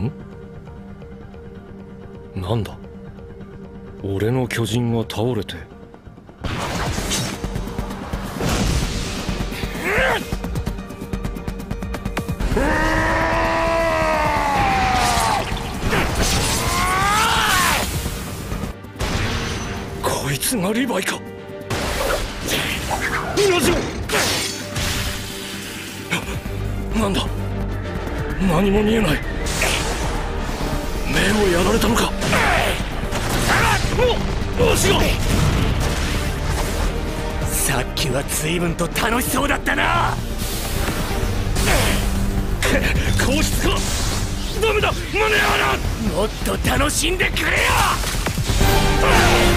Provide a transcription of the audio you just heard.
なんだ、俺の巨人が倒れて。こいつがリヴァイか。ラジオ、なんだ、何も見えない。目をやられたのか。足が。 さっきは随分と楽しそうだったな。 硬質か。ダメだ、間に合わない。 もっと楽しんでくれよ。